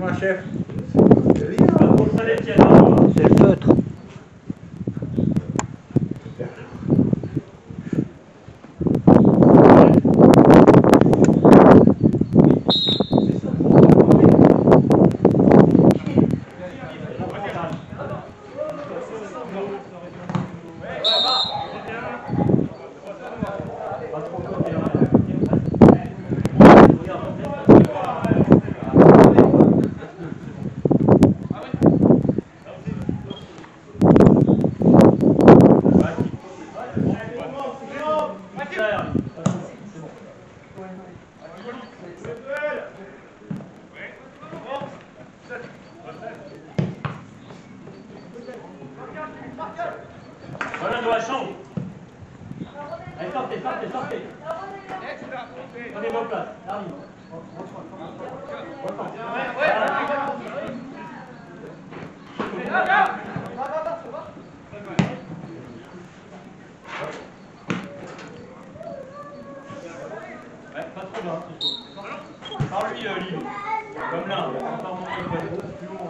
Dites-moi, chef. C'est le feutre. Voilà dans la chambre. Allez, sortez. Prenez vos places. Arrive. Ouais, pas trop bas. Par lui, Lille. Comme là, on va pas remonter plus haut.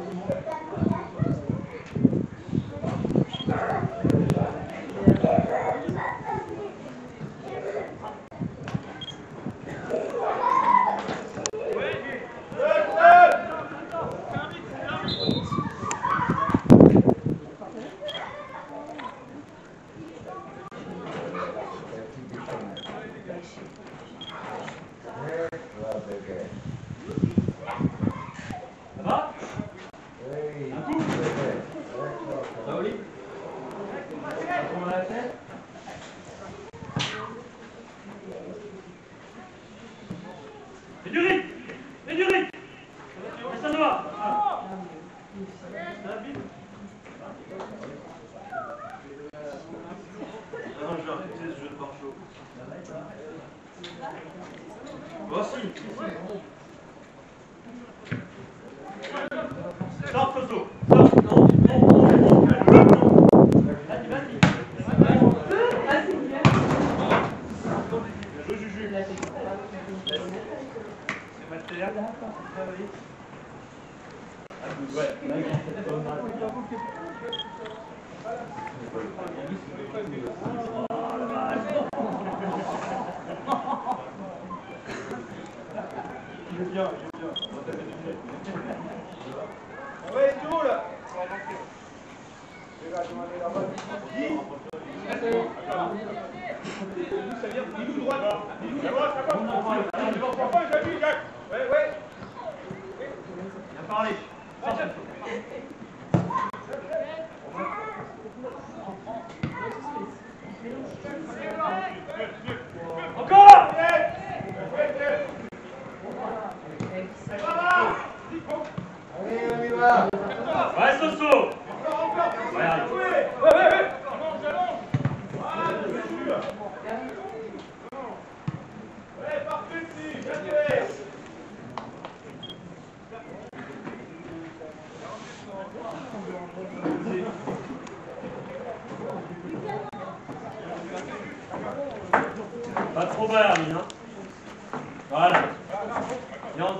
Et du rythme. Et ça va. Non, je vais arrêter ce jeu de marteau. Voici. Stop, Costo. J'ai bien. Ouais, tout là. Encore. Ouais, Soso. Ouais, pas trop bas, Hermine, hein. Voilà. Viens.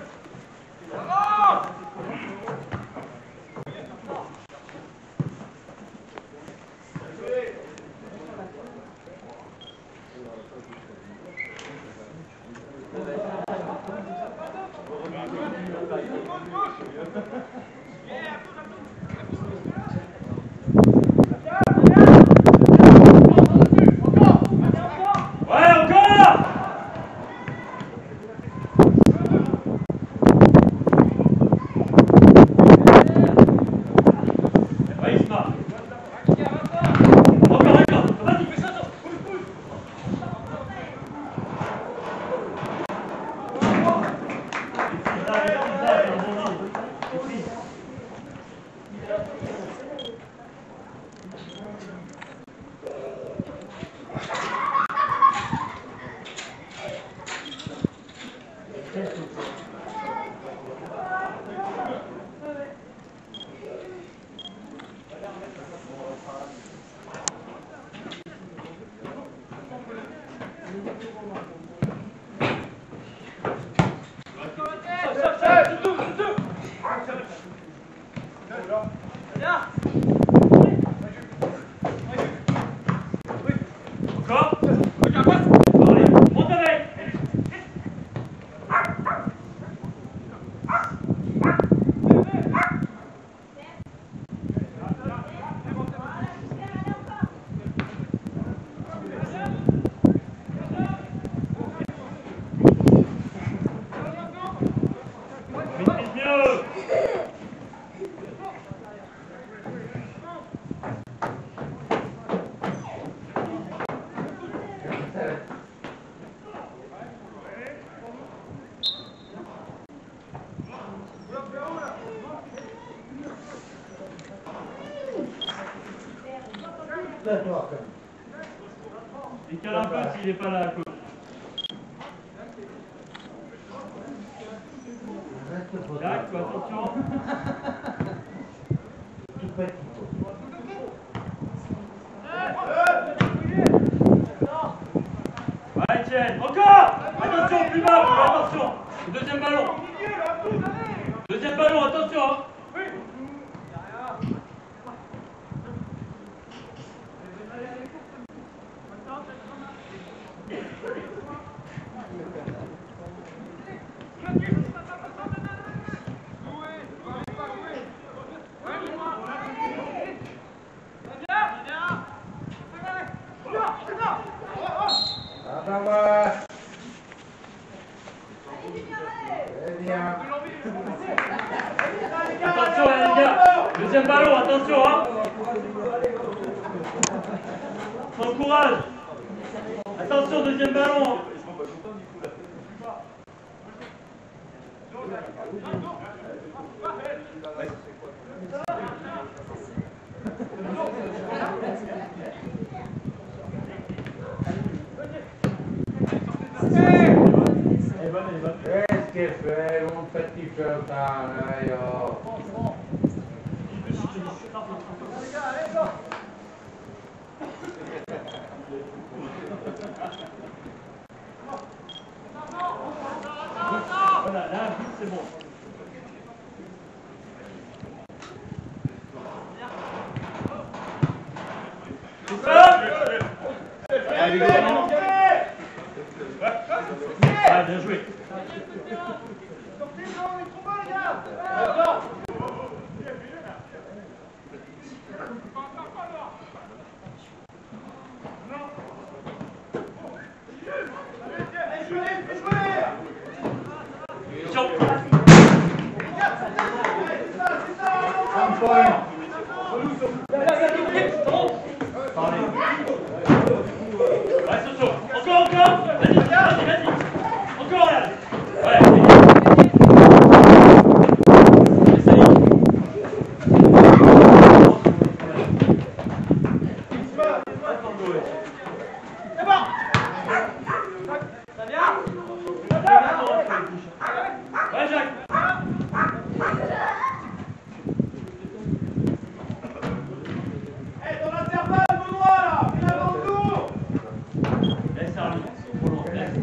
Ouais, encore. Ouais, Isma. Encore. Vas-y, fais ça. Stop. Encore. Allez, monte avec. Maîtrise mieux. Décale un peu s'il n'est pas là à cause. Jacques, attention. Ouais, Etienne, encore. Attention, plus bas, attention. Le deuxième ballon. Deuxième ballon, attention. Hein. Attention les gars, deuxième ballon, attention hein. Sans courage. Attention, deuxième ballon. Qu'est-ce que fait mon petit Chantal, Voilà, là, c'est bon. C'est ça. Ah, bien joué. Encore, vas-y, encore là. Ouais. Ouais, Jacques. Dans l'intervalle, Benoît là, il avance nous. Laisse Arlie, c'est trop long. Laisse.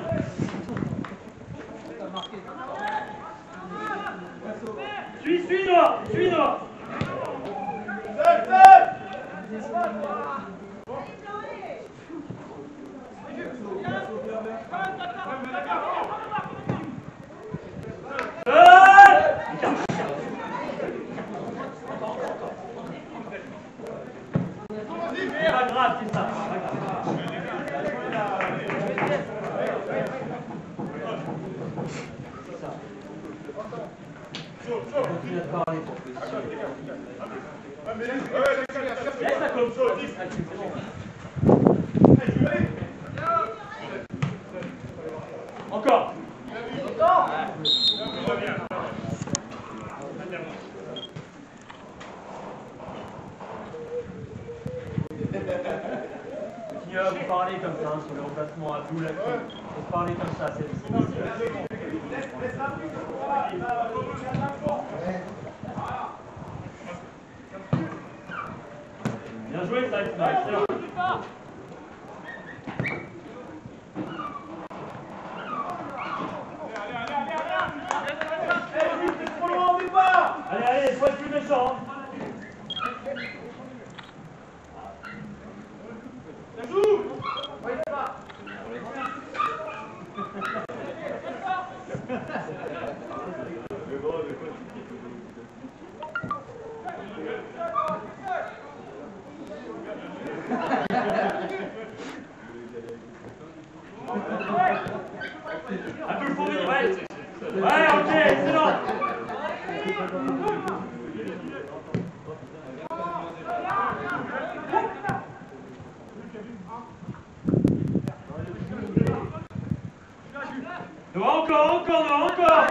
Suis-toi. Pas grave, c'est ça. Laisse la comme ça. Encore. Continuez à vous parler comme ça sur le remplacement à boule. Vous parlez comme ça, c'est bien joué, ça, excellent. Allez, faut être plus méchant. Ça joue. Un peu fourni, ouais. Ouais, ok, excellent. Encore.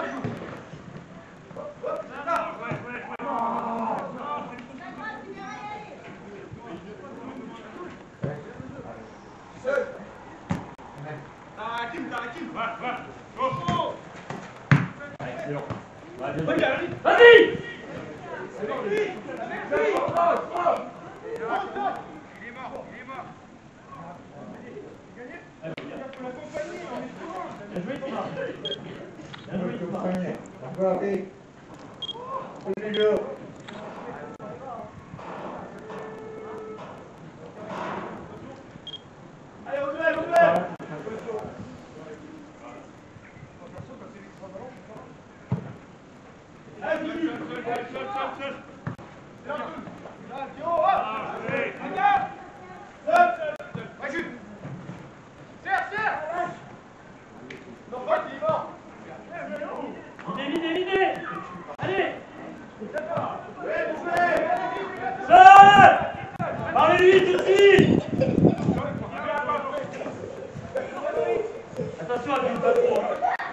Excellent. Vas-y. L'idée. Allez. Seul. Parlez-lui tout de suite. Attention à ne pas trop.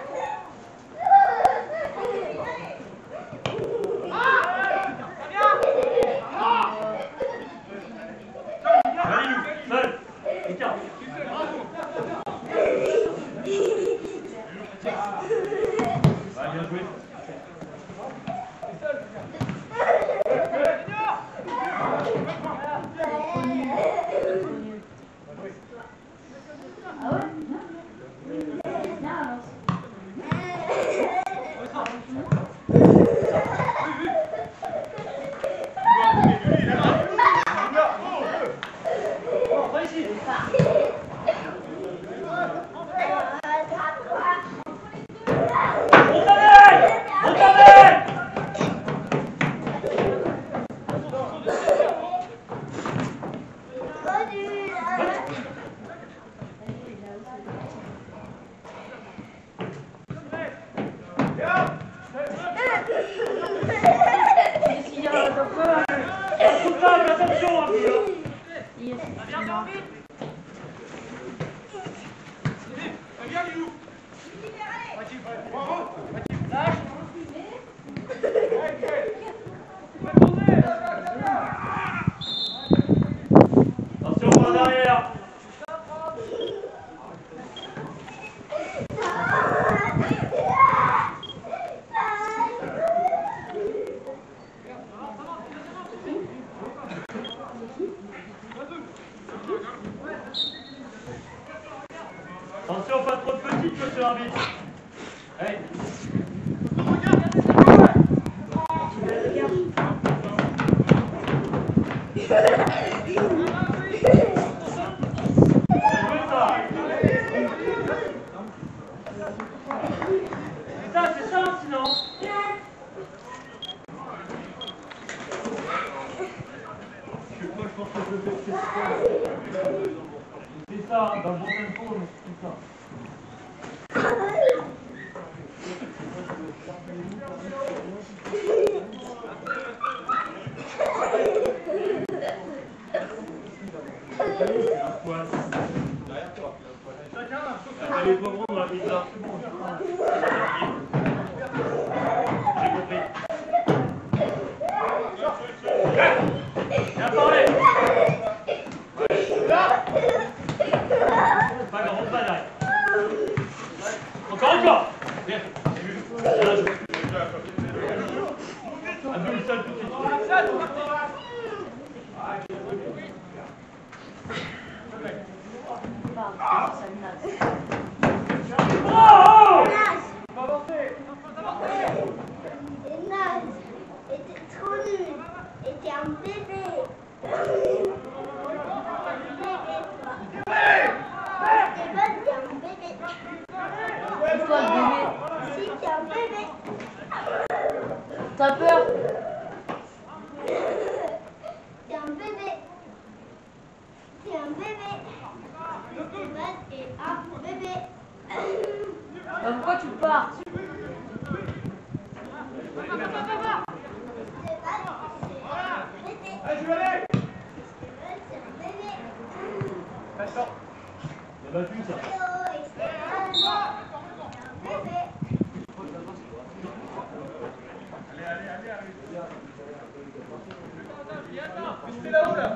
Attention par derrière. Attention, pas trop monsieur, un vite. Allez. C'est ça, sinon. C'est ça, dans le bon tempo, mais c'est ça. Allez, pas prendre la pizza, c'est bon, j'ai compris. Viens parler. Pas grand, pas derrière. Encore. Bien. Un peu le seul tout de suite. T'as peur? T'es un bébé. T'es un bébé. Stéphane est un bébé. Pourquoi tu pars? Allez, je vais aller. Il a battu ça. C'est là-haut, là.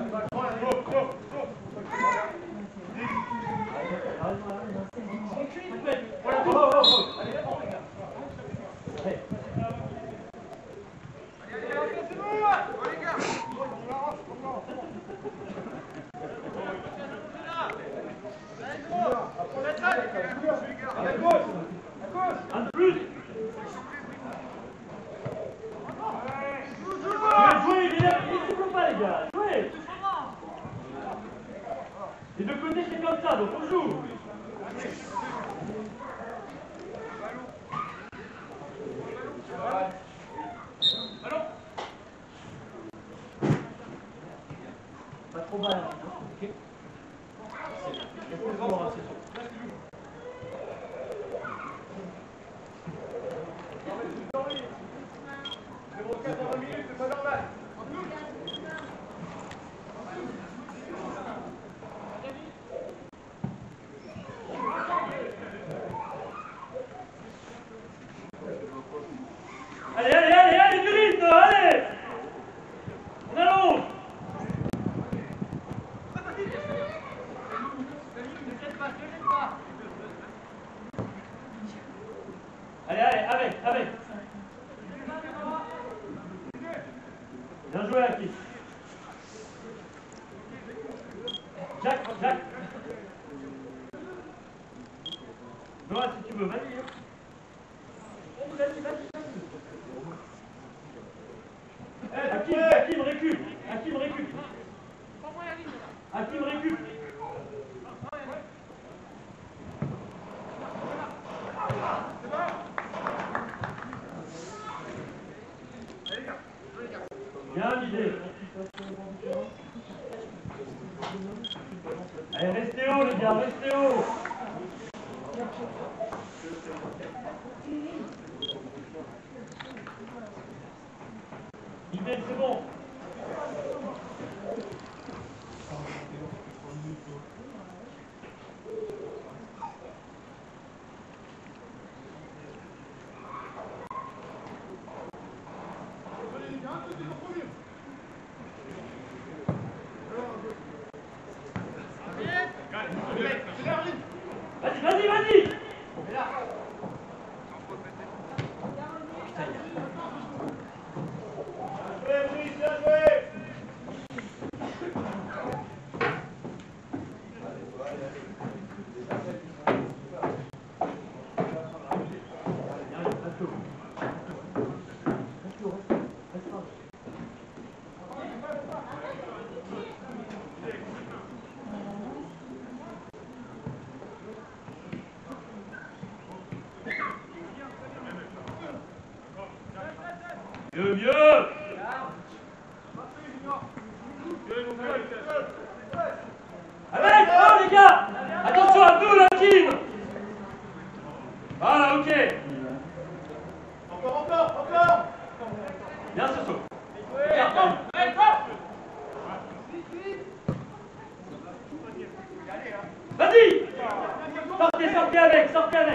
Un de plus. Jouez, il ne faut pas les gars, jouez. Les deux côtés c'est comme ça, donc on joue. Pas trop bas, ok. C'est bon, c'est sûr. Allez, du rythme, allez. On allonge. Allez, avec. Bien joué, Hakim. Jacques. Noah, si tu veux, vas-y. Hakim récup. Bien l'idée. Allez, restez haut les gars, restez haut. L'idée, c'est bon. Vas-y. Allez, Mieux, mieux. Avec, oh les gars. Attention à nous, la team. Voilà, ok. Encore. Bien ce saut. Vas-y. Sortez avec.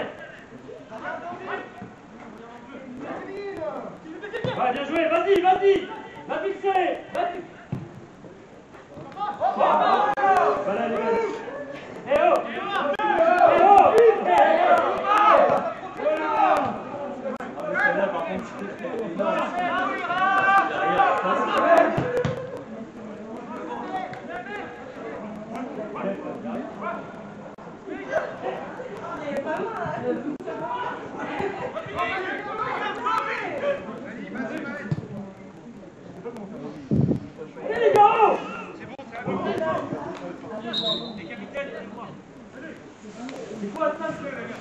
Ouais, bien joué, vas-y. Va fixer. Voilà les gars. Eh oh. Les gars! C'est quoi ça?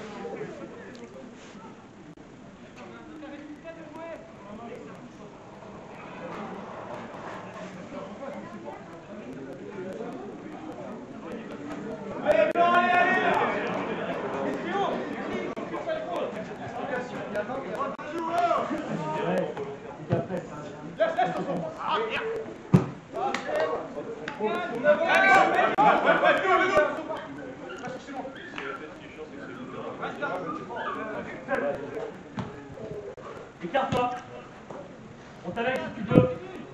Écarte-toi. On t'avait si tu peux.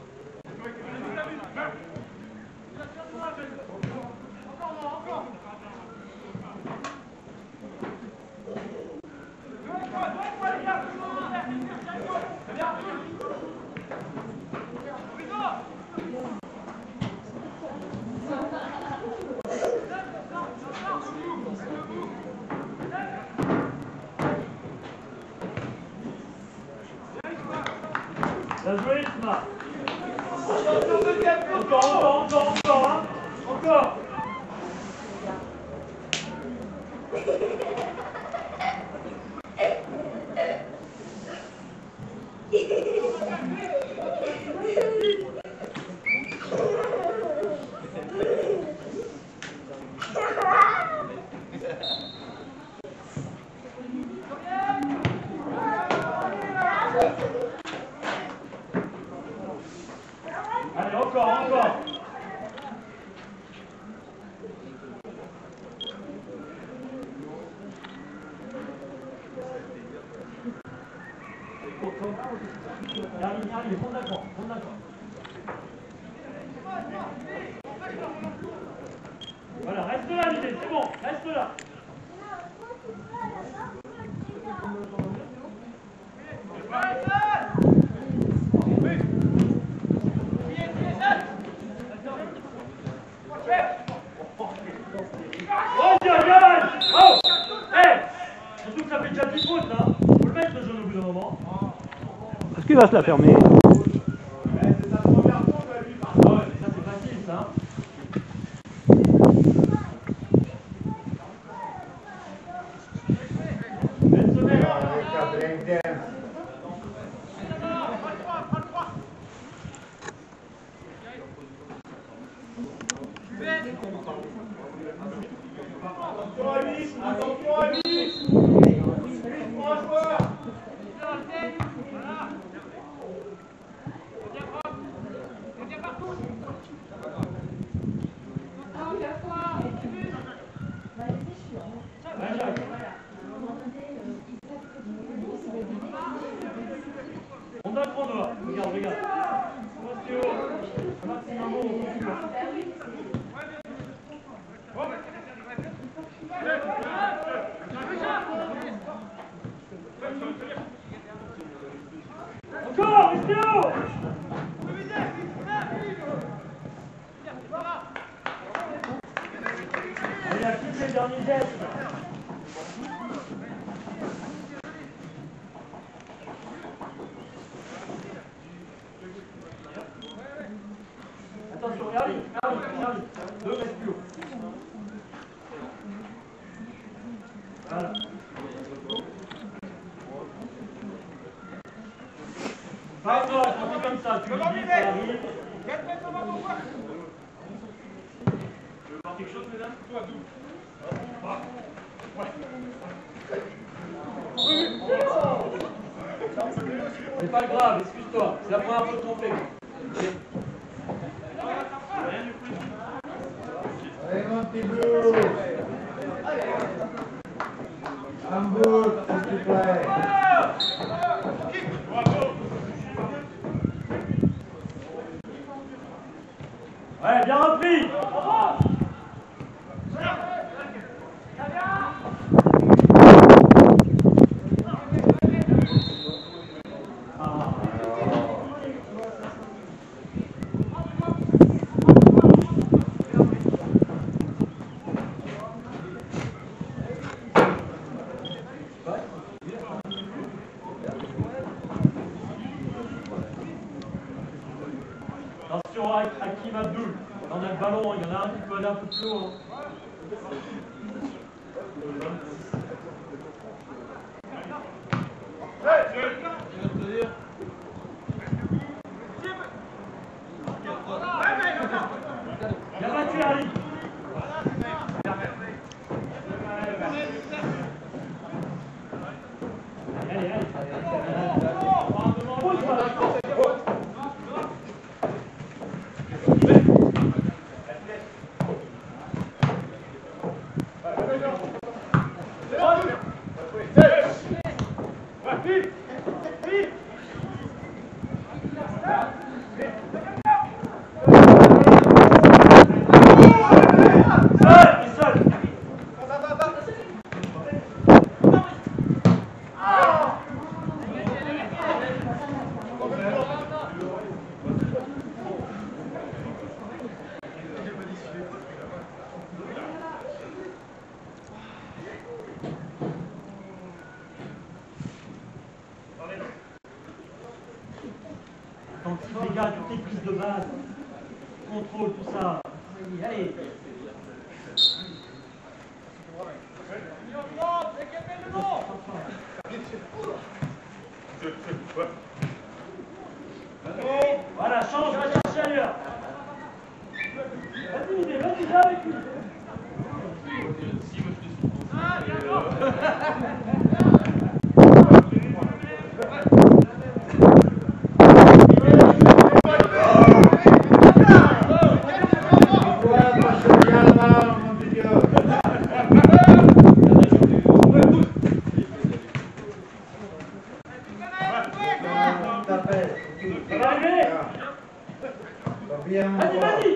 Bien joué, Isma. Encore. Allez, encore. Allez, prends d'accord. Voilà, reste là, l'idée, c'est bon, reste là. Oh, Diagan! Oh! Eh! Surtout que ça fait déjà 10 fautes là. Faut le mettre le jaune au bout d'un moment. Est-ce qu'il va se la fermer? C'est sa première faute à lui. Ah ouais, mais ça c'est facile ça. Belle semaine. Avec la breakdance. Attention à lui. Prends un joueur. On a grand doigt. Regarde. Maximum encore, Estio! Il a quitté le dernier geste. Attention, Charlie. 2 mètres plus haut. Voilà. Arrête-toi, je te comme ça, tu me dis, ça arrive. 4 mètres devant ton point. Tu veux voir quelque chose, mesdames? Toi, double. C'est pas grave, excuse-toi. C'est la première fois qu'on fait. Rien du plus. Allez, mon petit Blue. Un bout, s'il te plaît. Ouais, bien repris. Attention à Hakim Abdoul. On a le ballon, il y en a un qui peut aller un peu plus haut. Bien battu, Ali. Allez, allez. Attentif les gars, toutes les prises de base, contrôle, tout ça. Allez. Voilà, change, va chercher ailleurs. Vas-y, viens avec lui. Vas-y.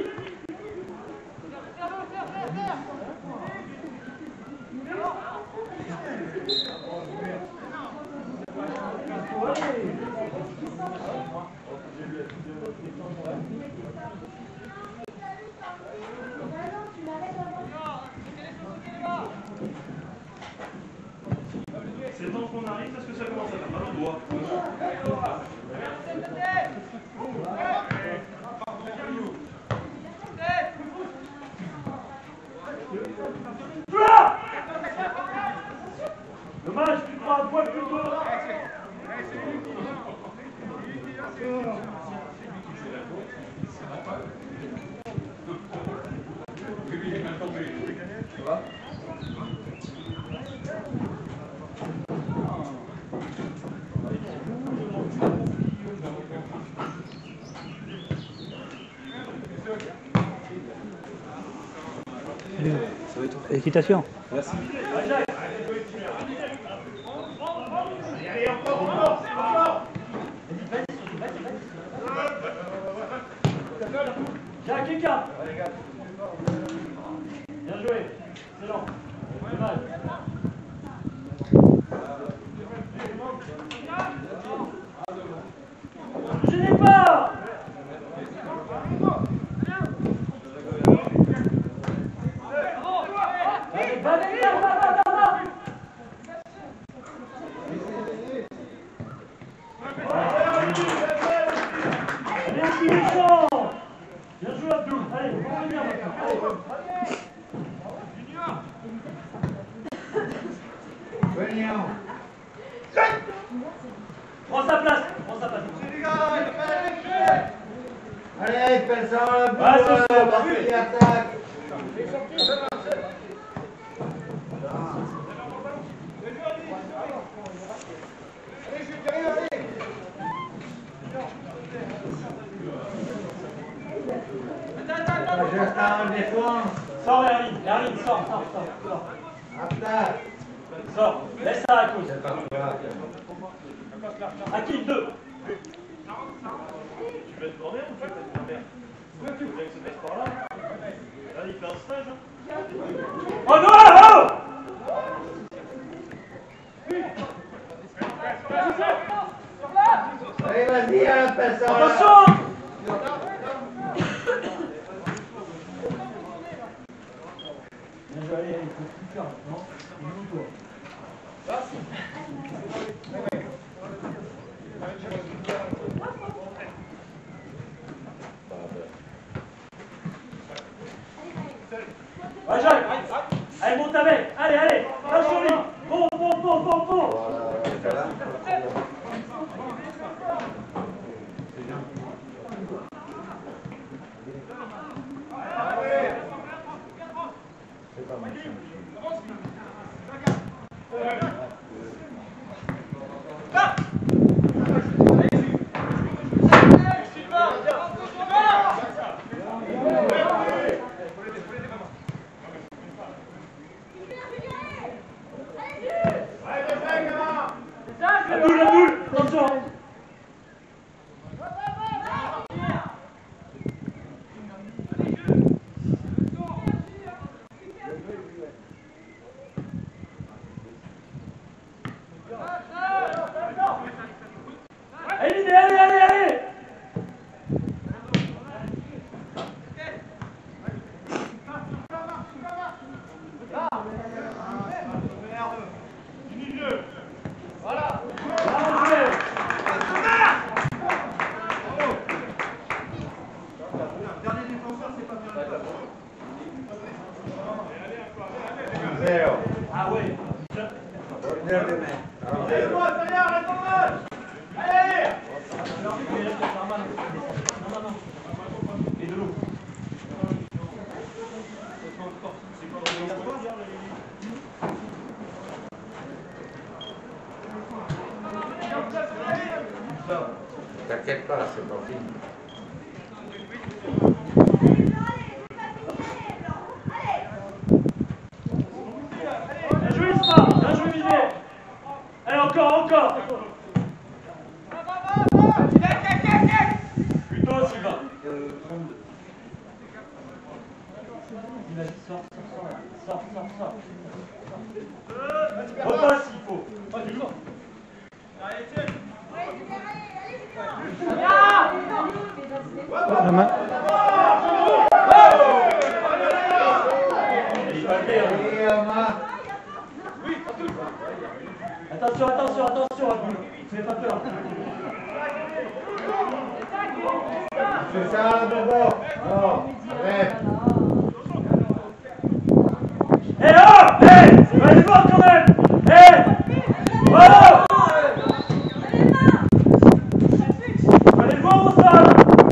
C'est le temps qu'on arrive parce que ça commence à faire mal au doigt. Dommage, tu prends un poil plus tôt. Félicitations. Merci. Tiens, Kika. Bien joué. Excellent. Dommage. Je n'ai pas. Allez, va. Allez, un petit méchant. Bien joué, Abdou. Allez, on va revenir maintenant. Venez. Prends sa place. Prends sa place. Allez, personne, Ouais, c'est ça, parfait, attaque. Juste en défense. Sors, Erling, sors. Attaque. Sors. Laisse ça à cause. C'est pas grave. Hakim, 2. Tu veux être grand-mère ou tu veux pas être grand-mère? Tu veux que se mette par là? Là, il fait un stage. Oh non! Allez, vas-y, à la personne. Attention! Bien joué, allez, il faut plus faire maintenant. Joue-toi. Ouais, Jacques. Allez, monte avec. Allez. Lâche sur lui. Bon. La boule, attention. Allez. Zéro. Ah ouais. Ordinaire de main. Et de l'eau. T'inquiète pas, c'est pas fini. Bien joué, Isma. Bien joué, Minet. Allez, encore. Plutôt, Sylvain. Vas-y, sors. Repasse, il faut. La main. Attention, Abdul. Fais pas peur. C'est ça, Bobo. Non, arrête. Allez voir quand même. Bravo. Allez le voir au stade.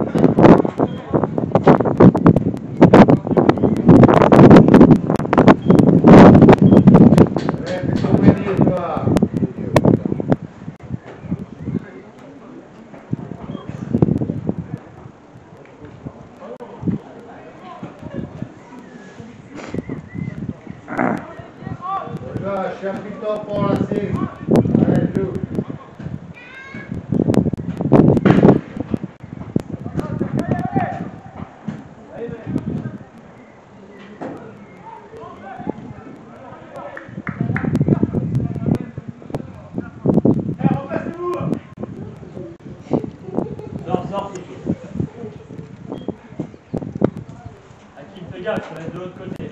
Arrête de venir, toi. Chapiteau pour la cible. Allez, joue. Sors, Hakim, fais gaffe, je vais être de l'autre côté.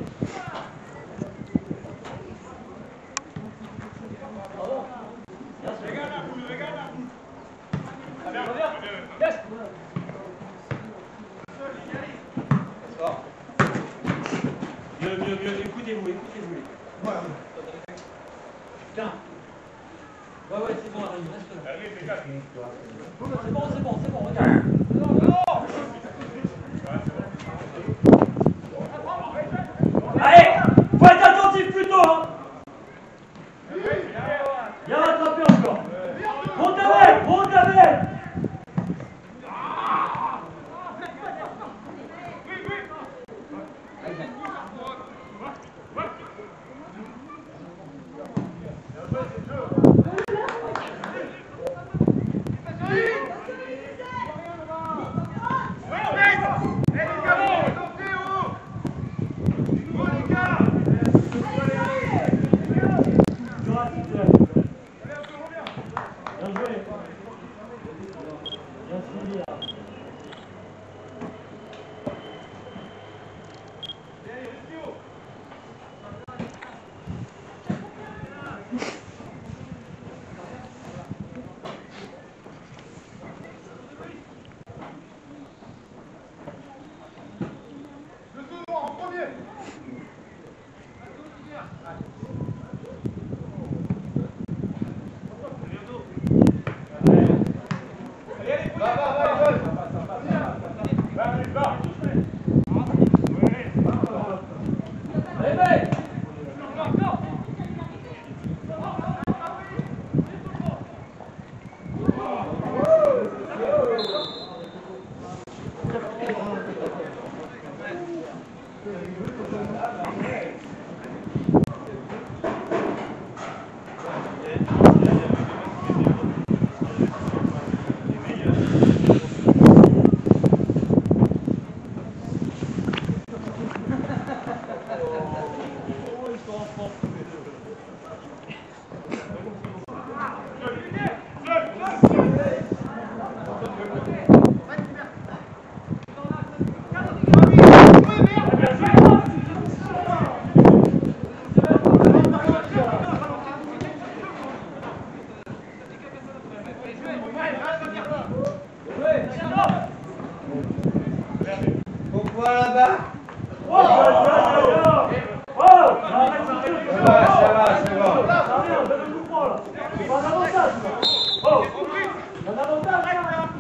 Mieux, écoutez-vous. Putain. Ouais, ouais, c'est bon, Harry, reste là. C'est bon, regarde. Allez, faut être attentif plutôt, hein. Bien rattrapé encore. Monte avec. Pourquoi là-bas? Ça va, c'est bon. C'est pas un avantage. Oh, un avantage.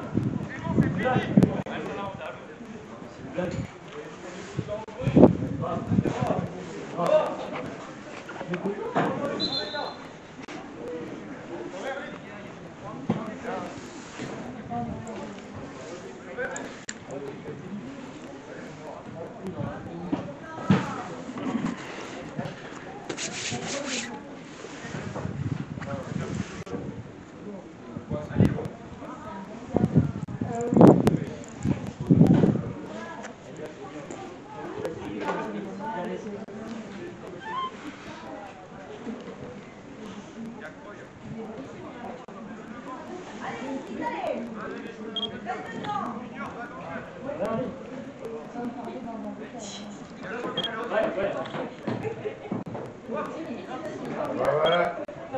Voilà.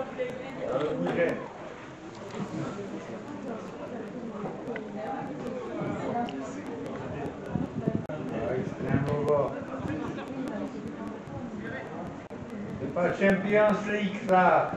C'est pas Champions League ça.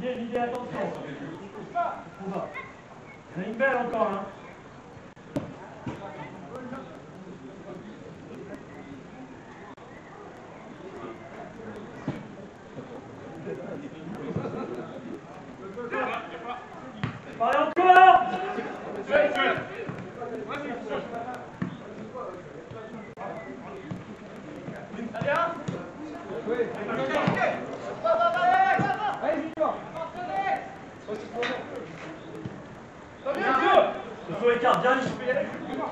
L'idée, attention. On va. Il y en a une belle encore, hein. Parlez encore. Ce sont les cartes, bien, je peux y aller.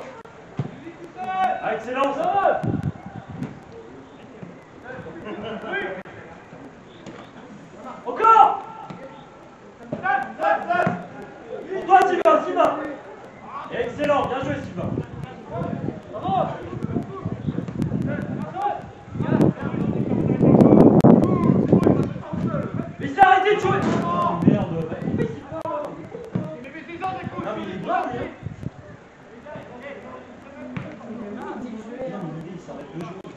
Ah, excellent, ça va. Encore. Pour toi, Sylvain. Excellent, bien joué, Sylvain. Bravo. Mais c'est arrêté de jouer. Merde. Non, mais il est grave, lui. Non, mais l'idée, il s'arrête de jouer.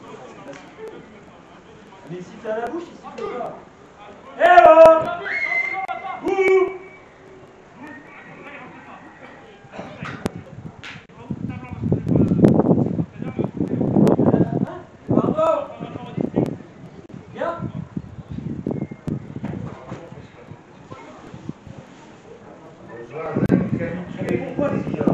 Mais si t'es à la bouche, il siffle pas. Eh oh! Ouh! Pardon! Bien? Pourquoi les filles?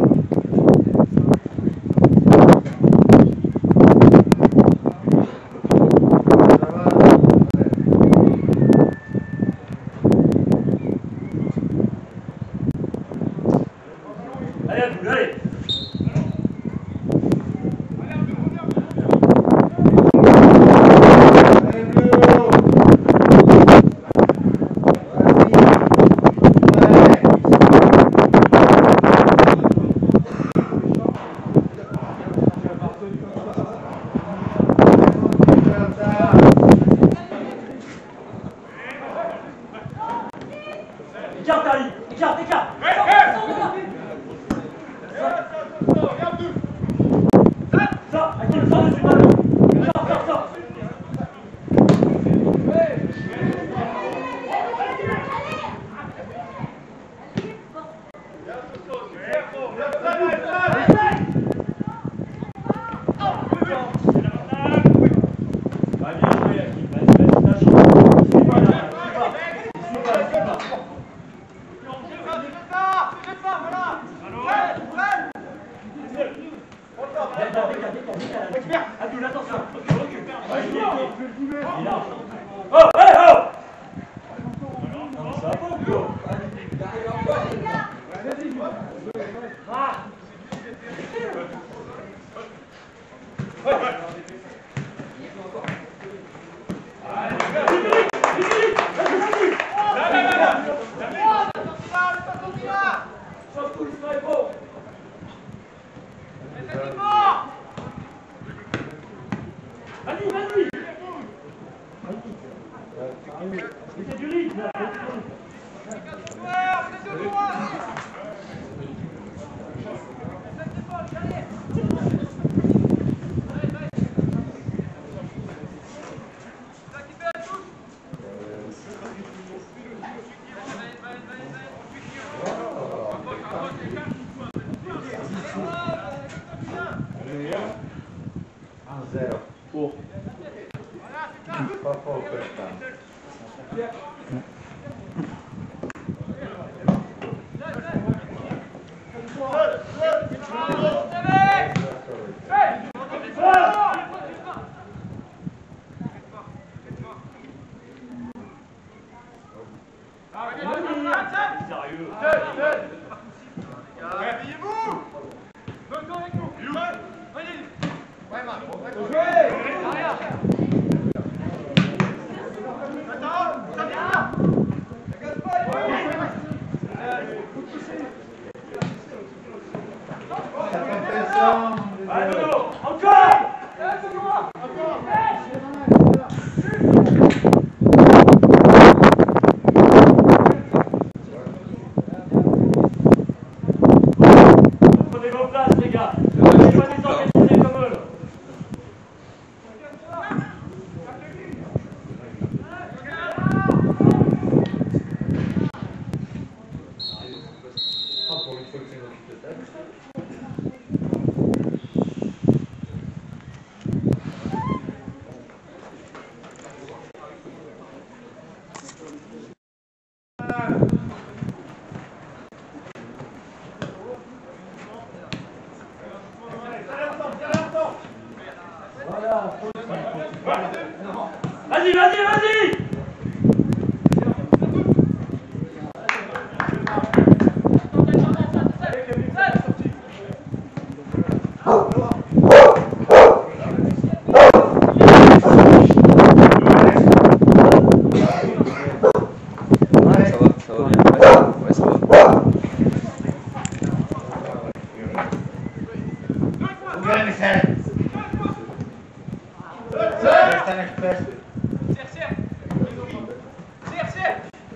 Allez, Abdul, allez! Écarte, Ali! Écarte! Ça, Hakim, sors dessus, maintenant! Sors! Va bien joué, Hakim, vas-y, ta chance. Suis pas là, suis pas. Abdul, attention. Il est là. Oh, hey, oh! Non, mais ça va pas ou quoi? Ah! Vas-y! C'est du rythme! Oh. Pas fort questa. Sérieux? Réveillez-vous! Venez avec nous! Ouais, Marc! Allez, Dodo! Encore! Prenez vos places, les gars! Ne soyez pas désorganisés comme eux, là!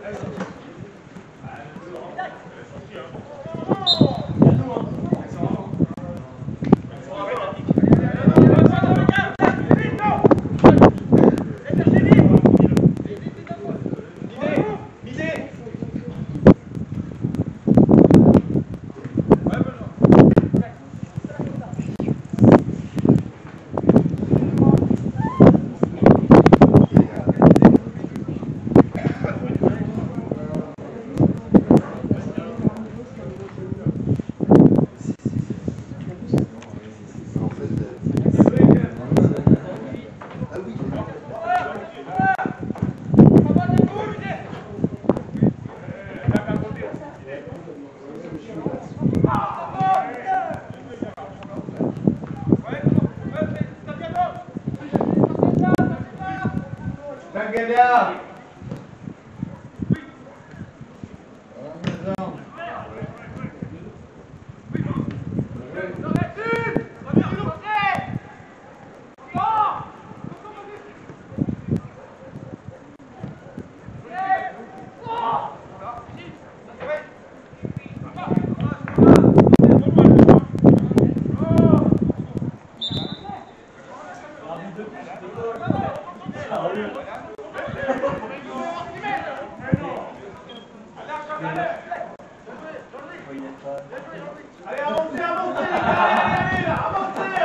Allez, avancez, avancez, allez, là, avancez.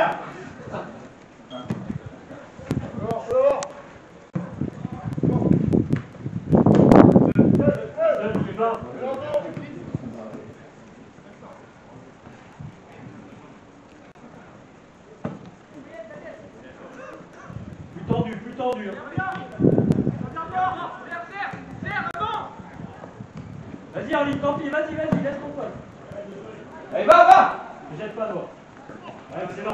Plus tendu. Vas-y Arline, tant pis, vas-y, laisse ton pote. Allez, va. Ne jette pas l'eau. Excellent.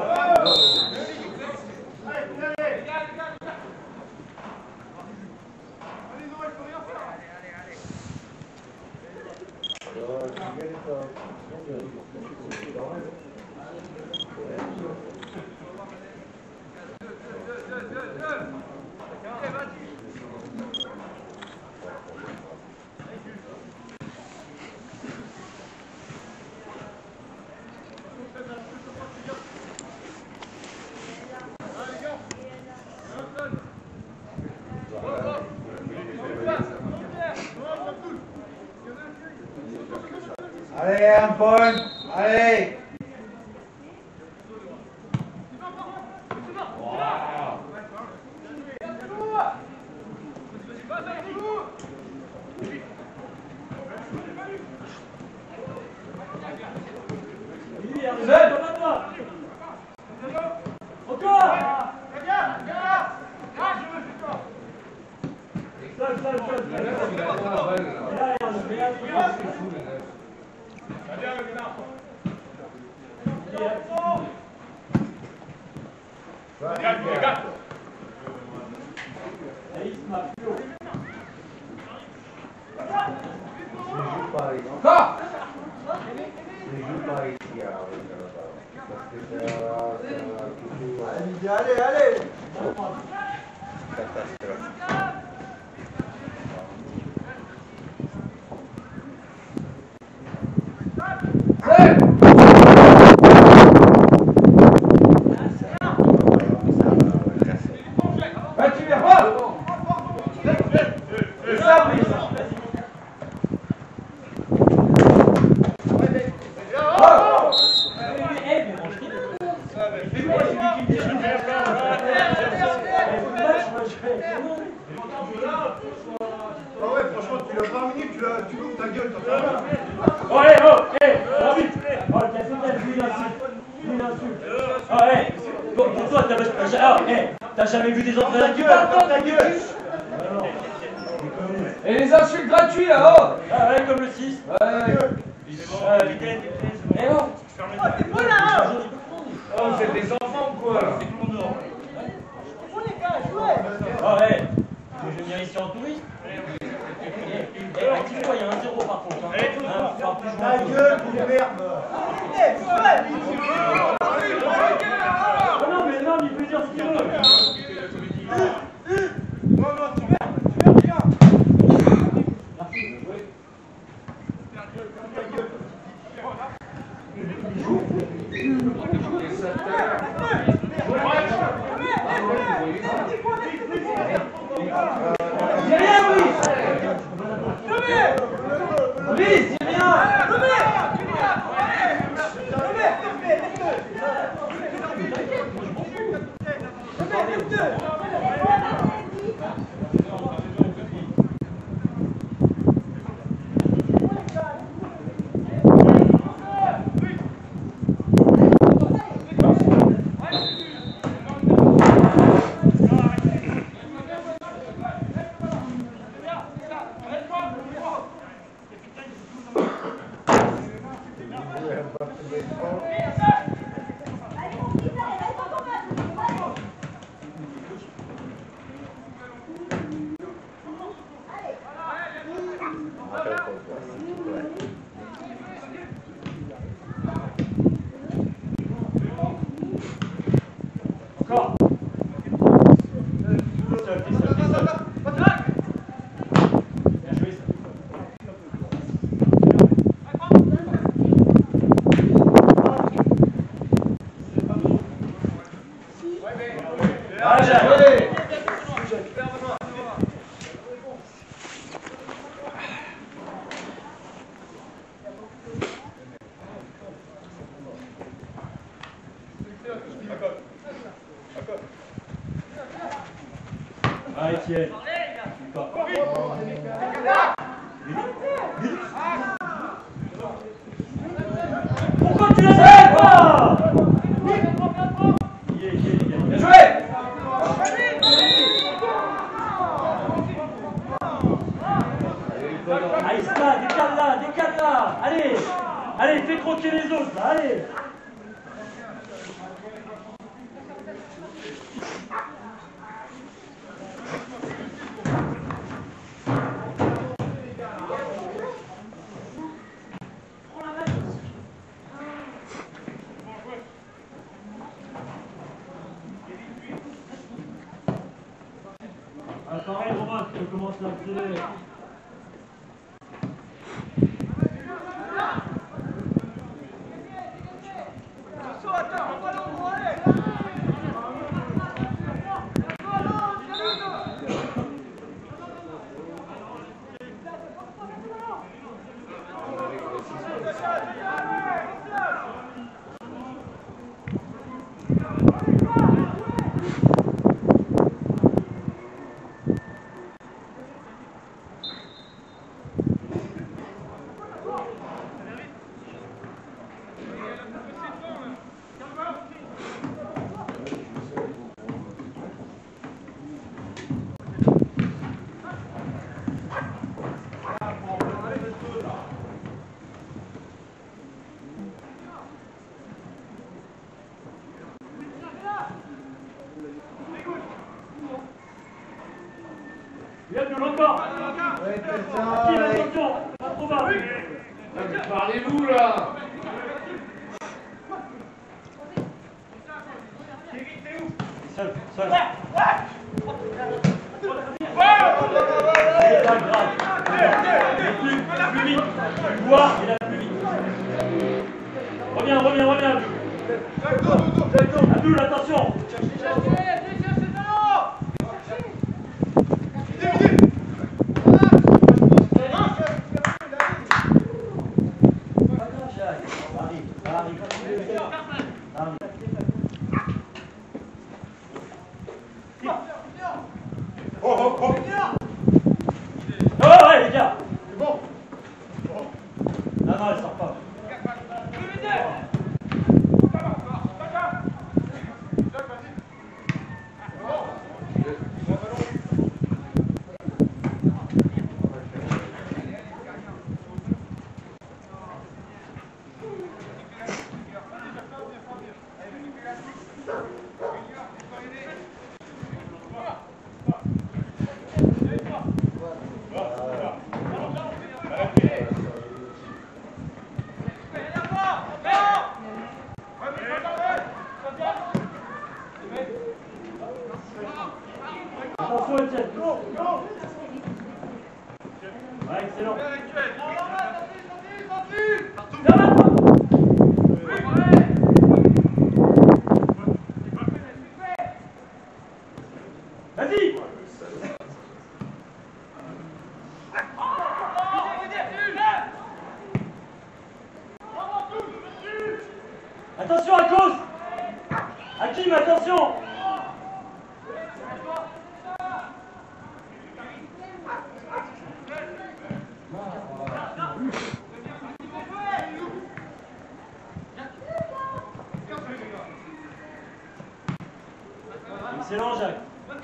Allez, un point. Allez. Allez. T'as jamais vu des entraîneurs qui parlent ta gueule. Et les insultes gratuits là-haut. Ah ouais, comme le 6. Vitesse. Eh non. Oh, t'es beau là. Oh, c'est des enfants ou quoi là? C'est tout le monde dehors. Oh les gars, jouez. Ah ouais. Je vais venir ici en touriste. Active-toi, il y a un 0 par contre. Ta gueule, pour merde. Non, mais il peut dire ce qu'il veut. Non, tu viens. Encore. T'es seul. Bien joué ça. Allez. Ah, Etienne. Pourquoi tu l'essayes pas? Bien joué. Aïssa, décale-la. Allez, fais croquer les autres, là, allez. Pareil, Romain, tu commences à accélérer. Viens-nous encore. Qui attention, pas trop bas. Parlez-vous là. Seul. C'est pas grave. Plus vite. Tu vois, il a plus vite. Reviens. Abdul, attention. Oh ouais les gars. C'est bon. Non, elle sort pas. Attention Etienne. Ouais, excellent. Vas-y. Attention à cause. Hakim, attention. Excellent Jacques.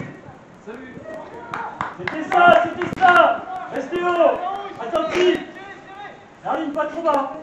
C'était ça. Restez haut. Attentif. Darline, pas trop bas.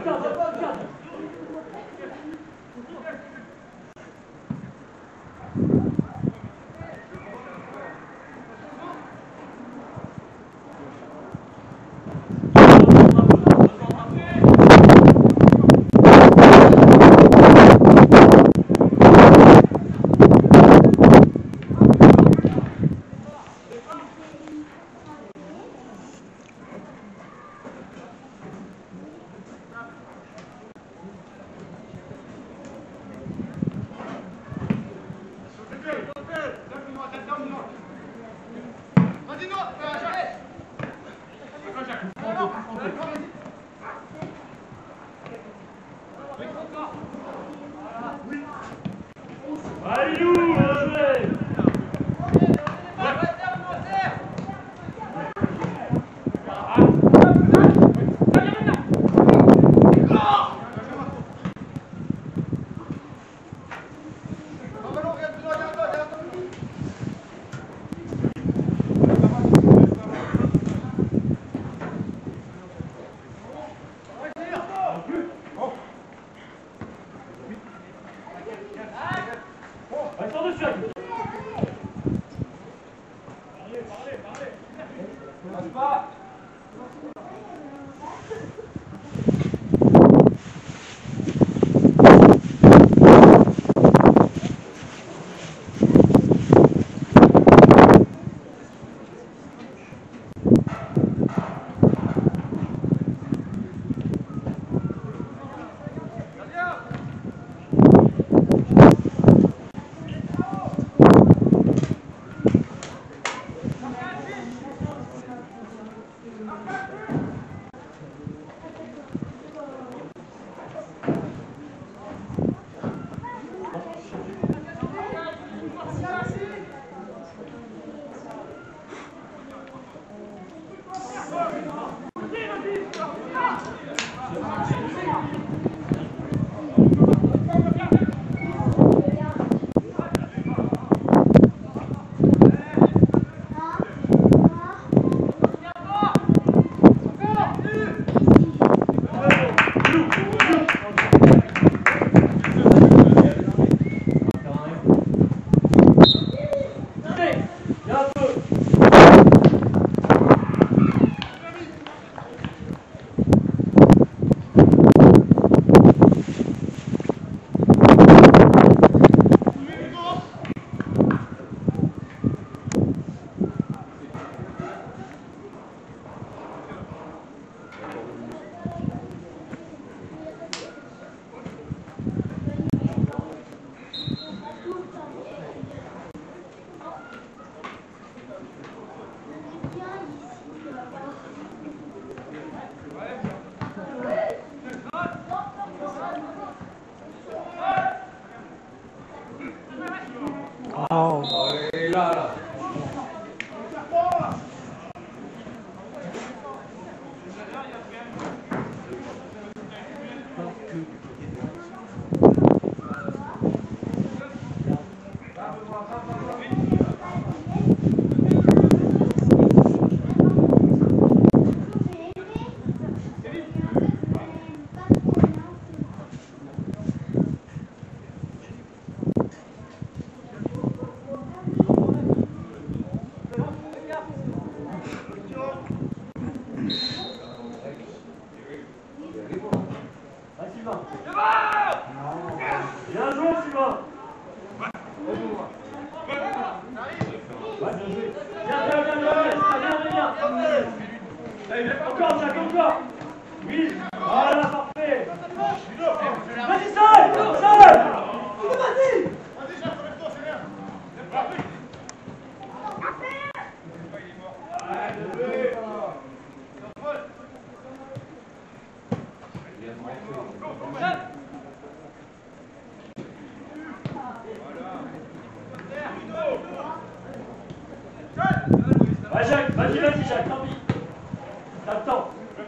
Vas-y, Jacques, tant pis. T'attends.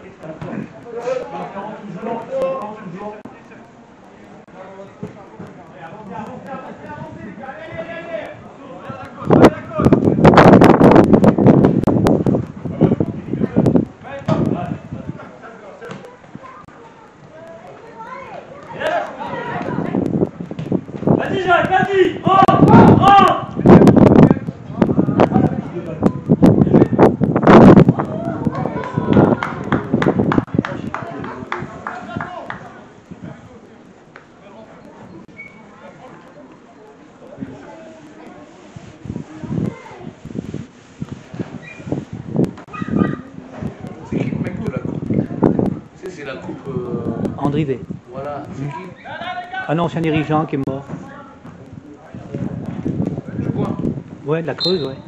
Toujours. Vas-y Jacques, vas-y. Rentre. C'est qui le mec de la coupe? C'est la coupe. Andrivet. Voilà, c'est qui? Un ancien dirigeant qui est mort. Du coin. Ouais, de la Creuse, ouais.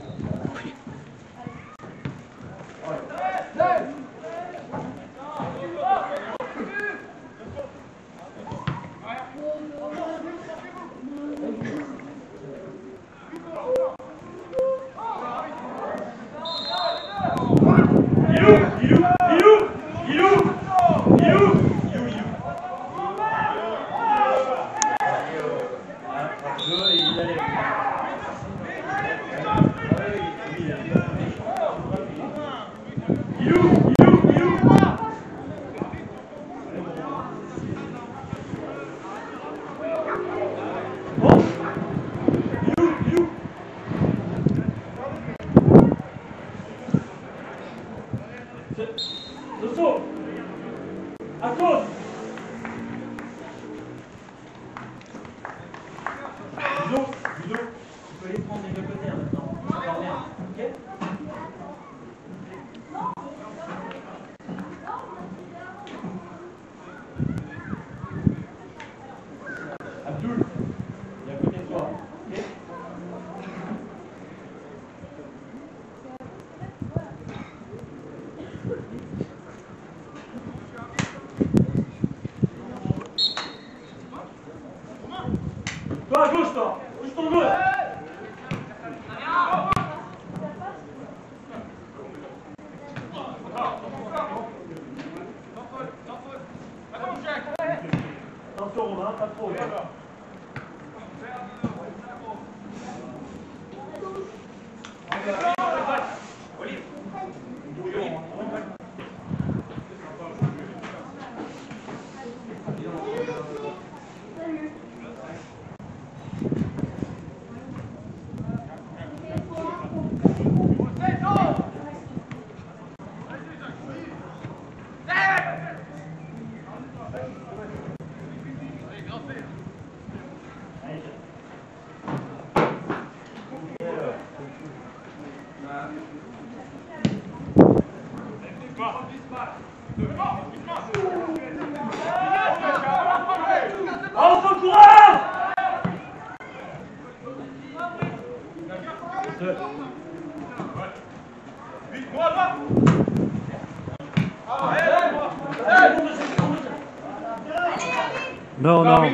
Dosso. À cause. Ludo, tu peux les prendre des deux côtés maintenant. Ça va bien. Ok? Abdul, il est à côté de toi. Ok? Toi à gauche, toi. Bouge ton gauche. Attention Romain, pas trop. Enfin, courage! Non, non.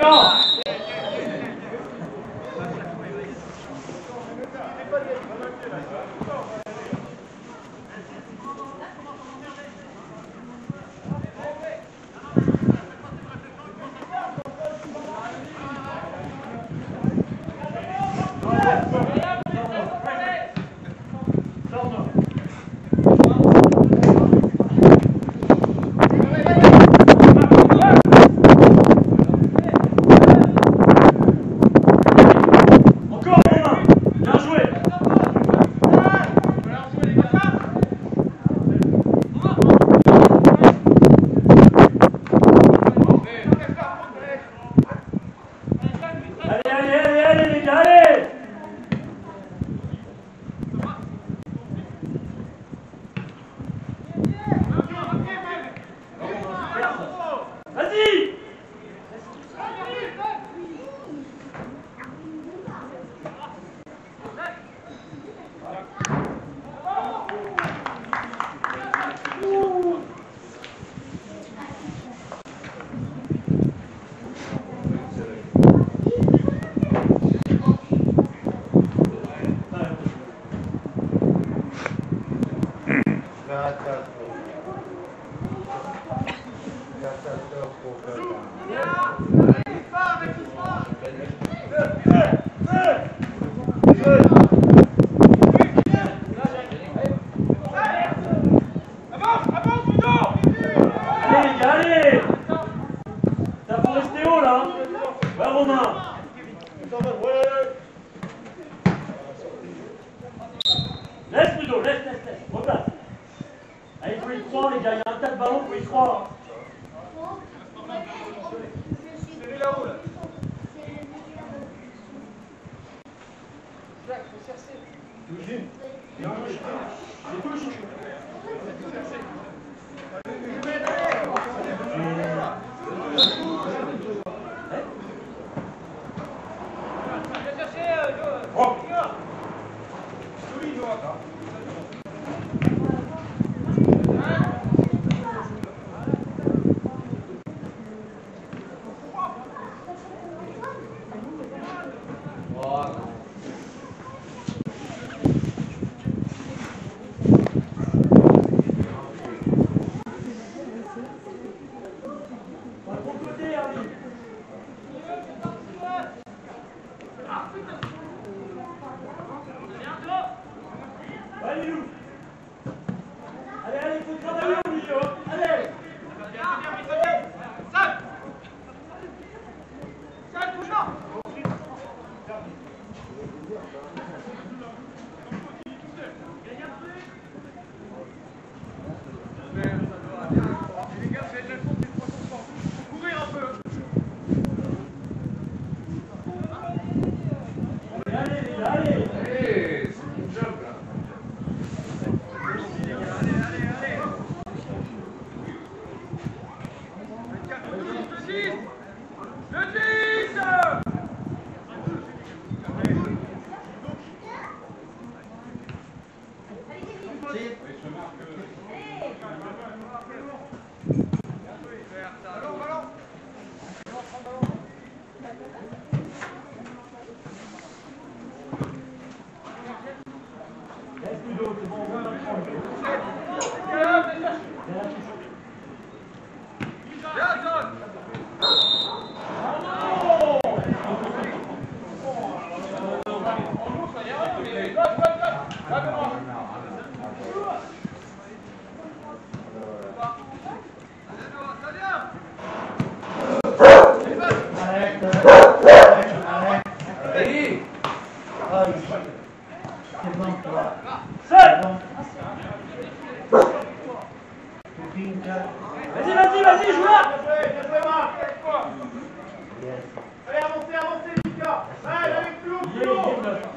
Allez, ça faut rester haut là. Va Romain. Vas-y, joue là. Allez, avancez, Mika. Allez, avec plus haut, plus haut.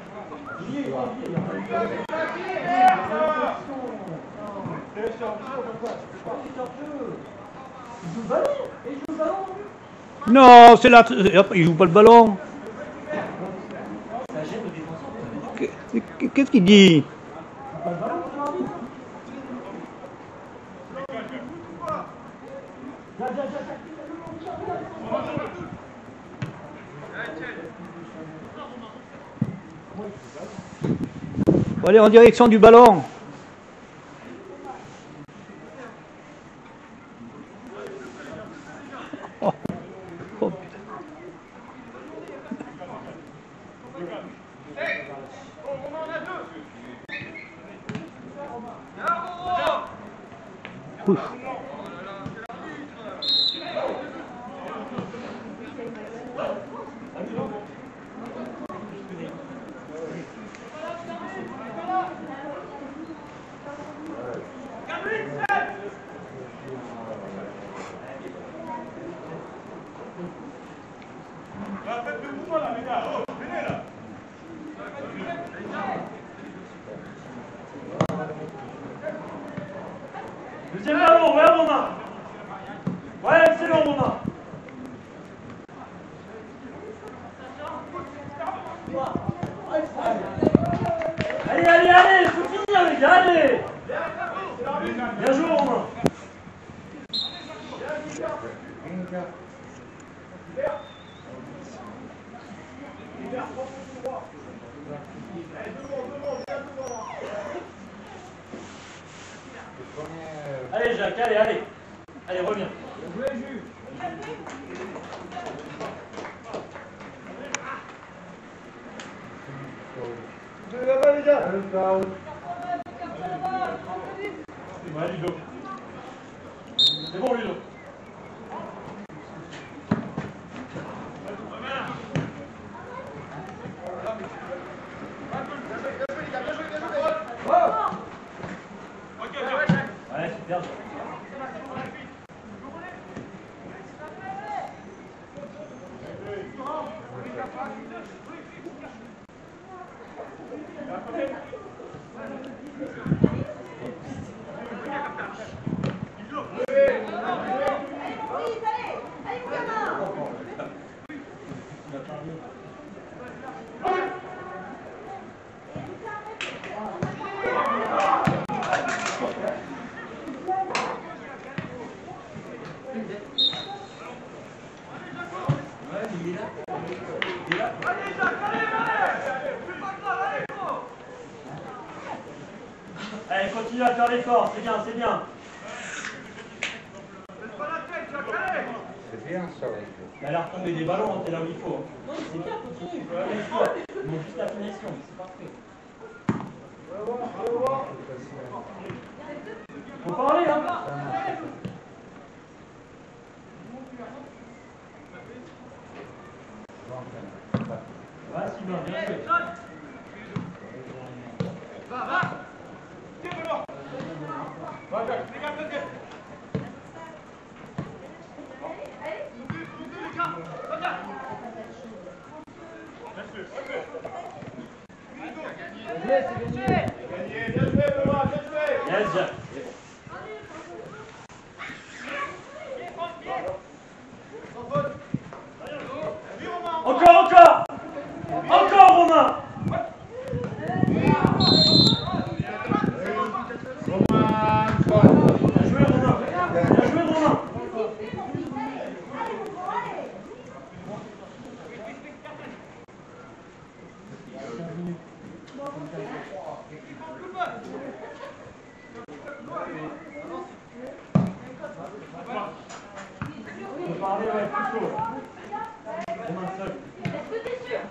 Non, c'est là. Hop, il joue pas le ballon. Qu'est-ce qu'il dit? Faut aller en direction du ballon. Oh, oh putain. Ouf. Deuxième ballon, ouais Romain. Ouais, excellent Romain. Allez, faut finir les gars, allez. Bien joué Romain. Allez Jacques, allez. Allez, reviens. Là-bas, les gars. Ouais, Ludo. C'est bon, Ludo. Ouais, super. il est là. Il est là. Allez, continue à faire l'effort, c'est bien, c'est bien. C'est bien ça. Il a l'air de tomber des ballons, t'es là où il faut. Non, c'est bien, continue, il faut la finition. Il manque juste la finition, c'est parfait. Faut parler, hein. Ouais, Sylvain, bien joué. Yes, Jeff. Encore Romain. Bien joué Romain. On peut parler, ouais, plus chaud. Romain seul. Est-ce que t'es sûr?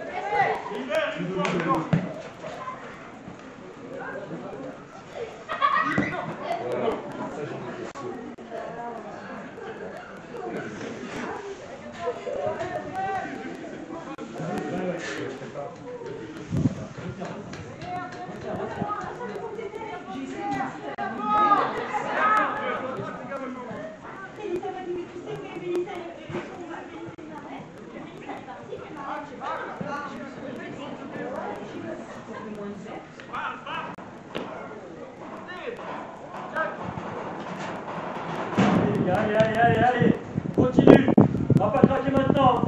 Allez, continue. On va pas craquer maintenant.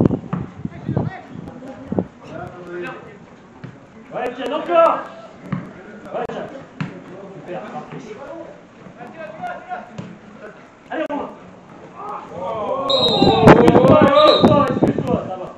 Ouais, tiens, encore. Ouais, tiens. Super, parfait. Allez, Romain. Excuse-toi, ça va.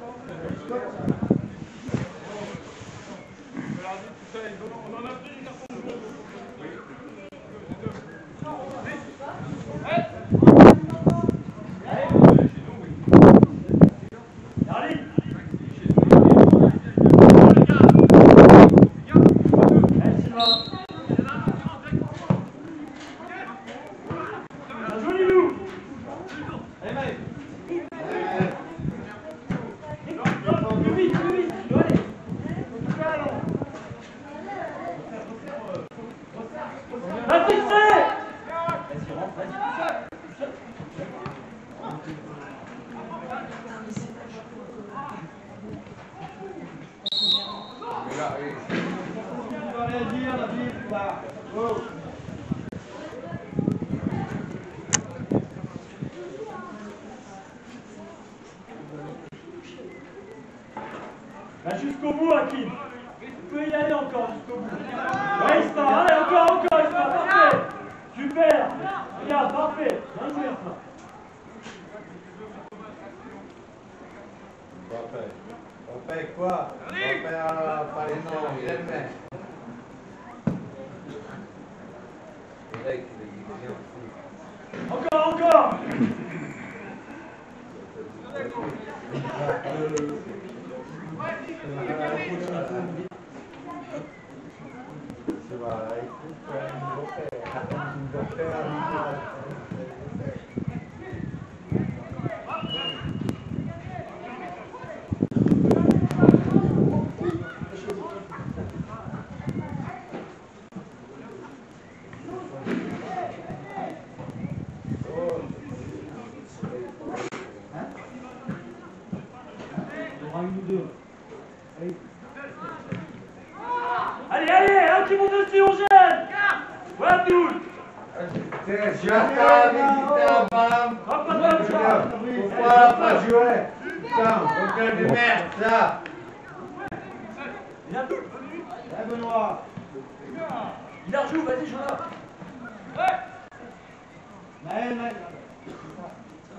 Bah, jusqu'au bout, Hakim. Tu peux y aller encore jusqu'au bout. Ouais, il se part. Allez, encore, il se part. Parfait. Super. Regarde, parfait. Bien joué, ça. On fait quoi? On fait pas les noms, jamais. Encore. Allez, un qui monte dessus, on gêne. Ouais, Abdoul. J'attends, visite bam. Hop, hop. Pourquoi pas jouer? Putain, aucun de merde, ça. Viens, Abdoul. Ouais, Benoît. Il a rejoué, vas-y, joue là. Ouais.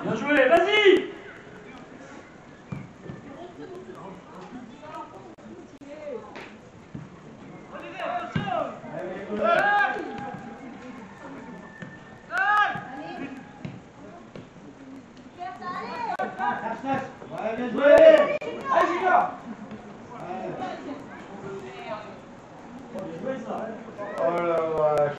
Bien joué, vas-y. Ouais, bien joué. Allez, Giga. Bien joué ça. Oh la vache.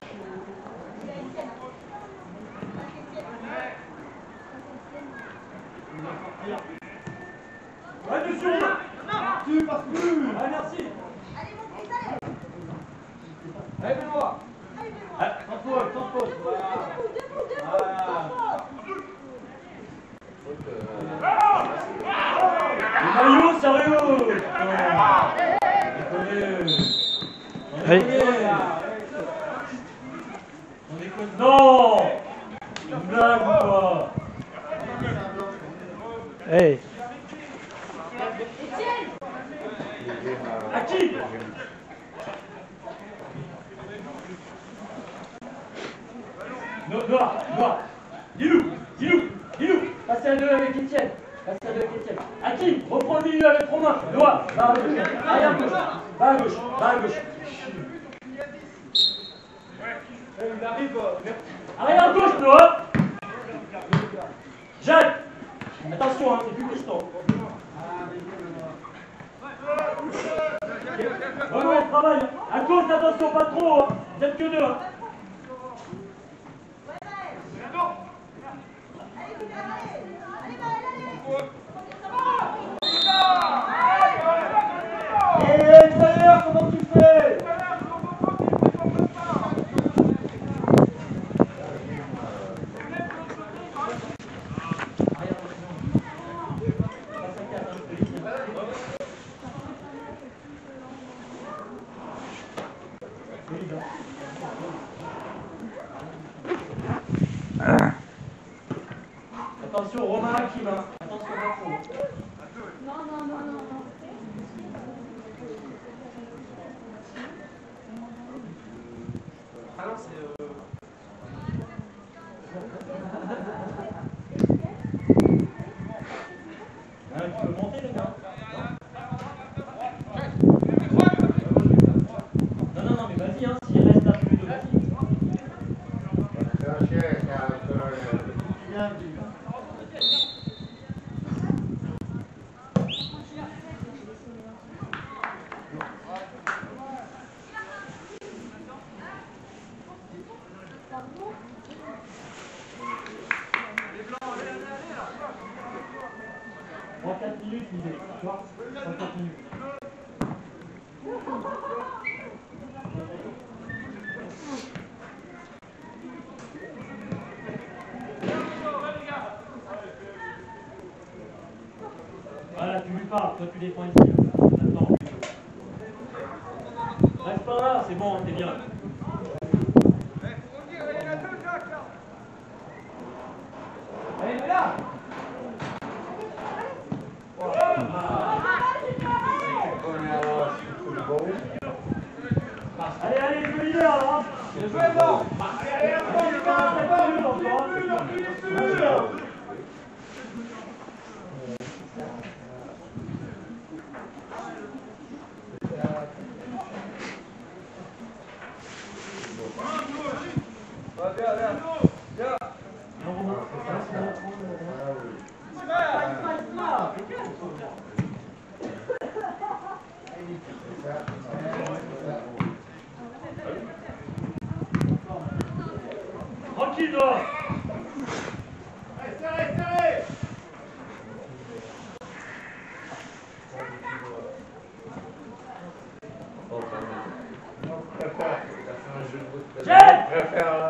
Ouais, dessus, Tu passes plus. ouais, merci. Allez, Benoît. Sans faute. Voilà. Le maillot, sérieux. Allez. Non. Une blague ou quoi? Hey. À qui? Noah. Dis-nous. Passez à deux avec Etienne. À qui? Reprends le milieu avec Romain. Noah, va à gauche. Arrière gauche. Va à gauche. Il arrive. Arrière à gauche, Noah. Jacques. Attention, hein, c'est plus piston. Ouais, travaille. À gauche, attention, pas trop. Hein. Vous êtes que deux. Hein. Et tout à l'heure, comment tu fais? Attention, Romain Hakim. Hein. Attention, pas trop. Non. Ah non, c'est... Tu peux monter, les gars? Non, mais vas-y, hein, s'il reste là tous les deux, vas-y. En 4 minutes, tu vois, 4 minutes. Voilà, tu lui parles, toi tu défends ici. Attends. Reste pas là, c'est bon, t'es bien. Allez, mais là. Allez, le leader là. Bien joué, non. Tranquille, Noah. Serré. Jette.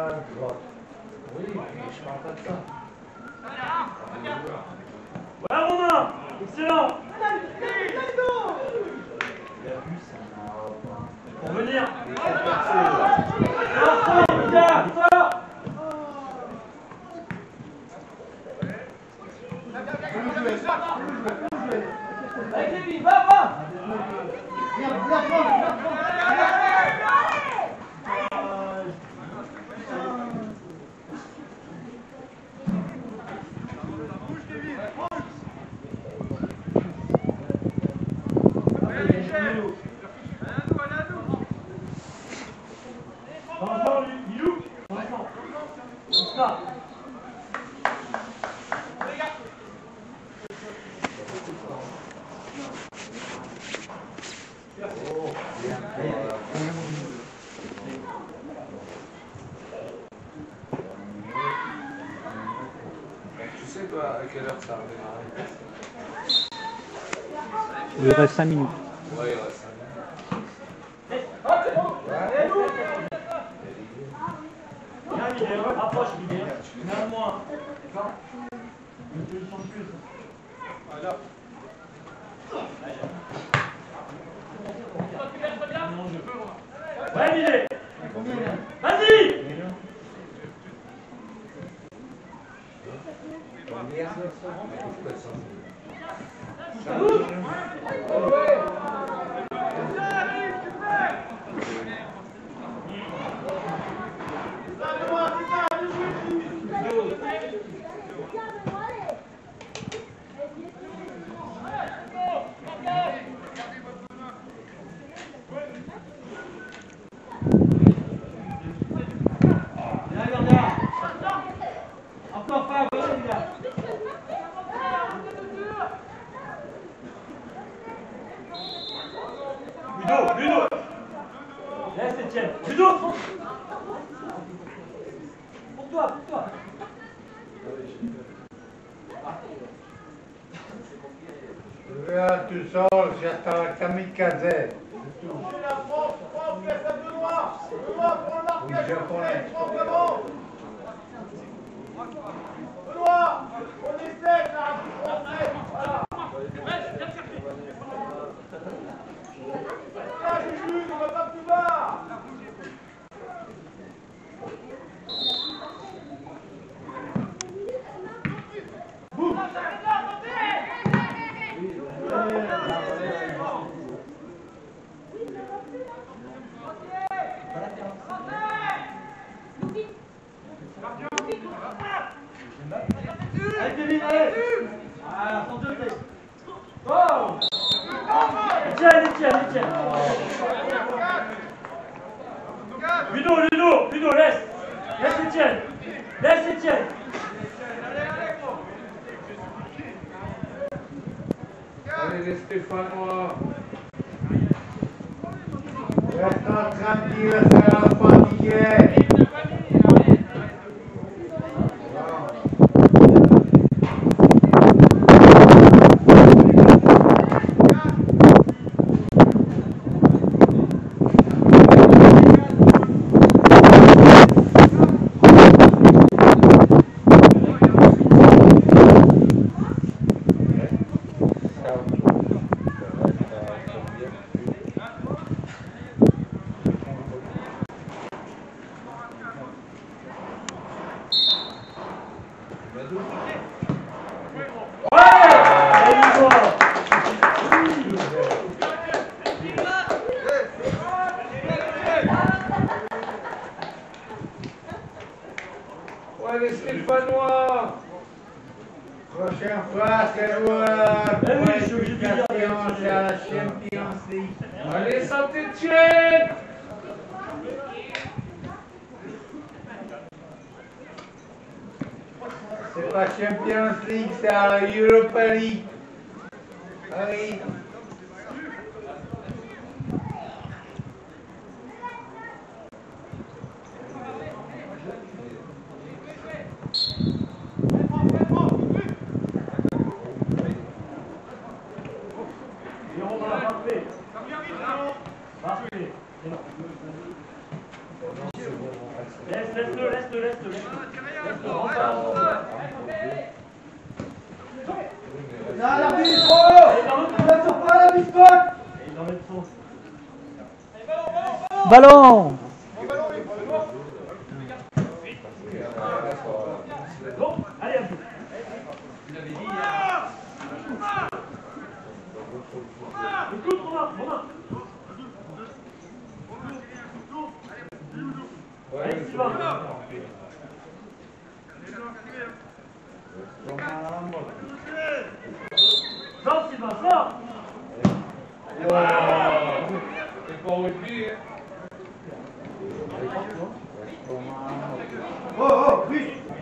Voilà, Romain. Excellent. Pour venir. Allez, Kevin, va. ça. Tu sais toi à quelle heure ça arrive? Il reste 5 minutes. Ouais, il reste 5 Viens, Miguel, rapproche, Miguel. Viens de moi. D'accord? Une solution de plus. Voilà. Ouais, Miguel. Vas-y! Encore pas, voilà les gars. Ludo. Laisse Etienne. Ludo. Pour toi. Regarde, tout seul, j'attends la kamikaze. La France, laisse à Benoît. Benoît, prends le Oui, marquage. japonais. Prends devant. Benoît, on essaie là. Français. Voilà. Là, Juju, on va pas plus bas. Allez, Kevin, allez. Voilà, sans deux têtes. Oh. Etienne. Ludo, laisse. Laisse Etienne. Allez les Stéphanois. Reste tranquille, ça va fatiguer. Ouais les Stéphanois. Prochaine fois, c'est nous oui, je suis obligé de dire. c'est à la Champions League. Allez Saint-Étienne. C'est pas Champions League, c'est à la Europa League. Allez. Parfait. Laisse-le. Laisse-le, rentre. Là, la biscotte. Pas la biscotte. Et il en met son. Ballon. Bon, allez, un peu. Écoute, Romain. Allez, Sylvain. Sors, Sylvain, sors. C'est pas au rugby, hein. Oh, vite.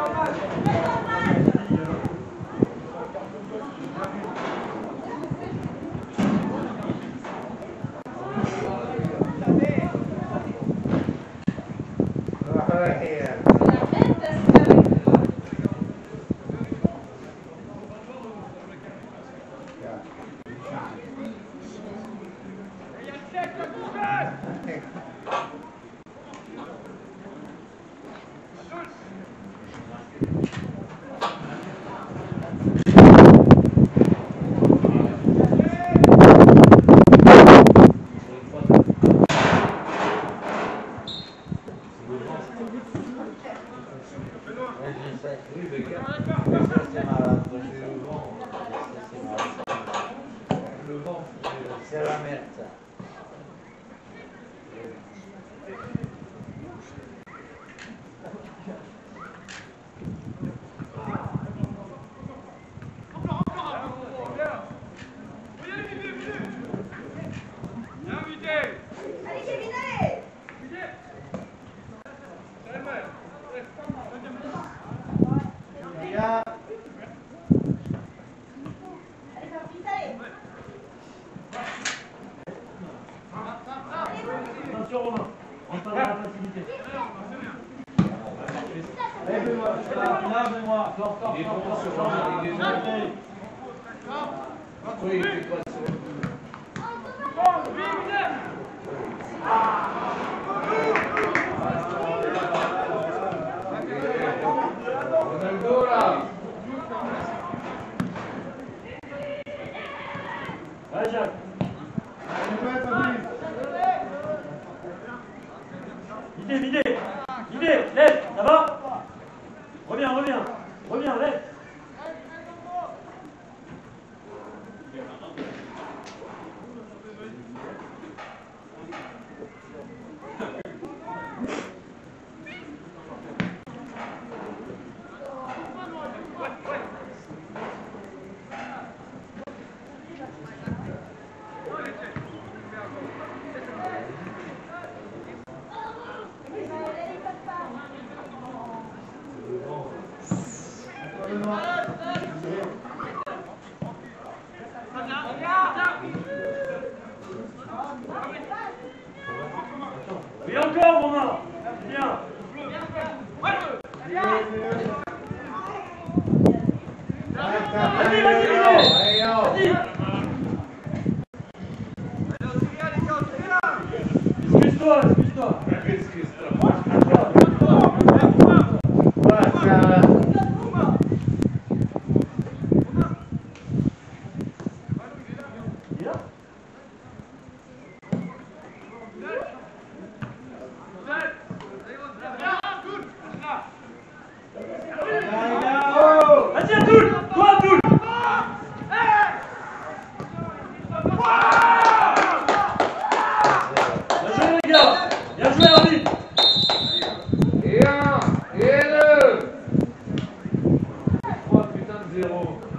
C'est la merde, ça. Attention Romain, on parle de la facilité. Lave-moi, sors. Il est bon sur le il est bon. Pourquoi il fait pas ça? Ronaldo là. Ouais Jacques. Videz, lève, ça va? Reviens, lève. Et encore Romain. Bien. Vas-y. Excuse-toi. Vas-y Abdoul. Toi Abdoul. Bien joué les gars. Bien joué Armin. Et 1, et 2. Et 3, putain de 0.